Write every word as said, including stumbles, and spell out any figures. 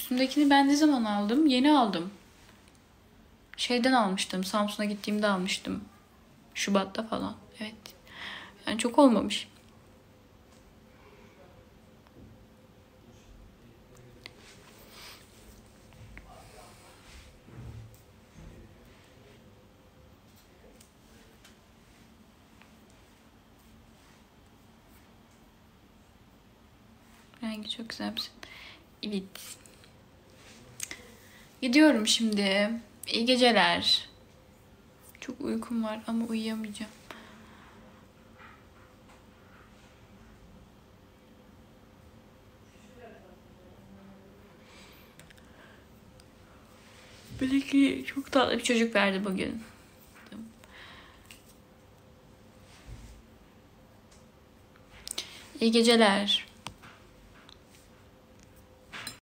Üstümdekini ben ne zaman aldım? Yeni aldım. Şeyden almıştım. Samsun'a gittiğimde almıştım. Şubat'ta falan. Evet. Yani çok olmamış. Rengi çok güzel. Evet. Gidiyorum şimdi. İyi geceler. Çok uykum var ama uyuyamayacağım. Bilekli çok tatlı bir çocuk verdi bugün. İyi geceler.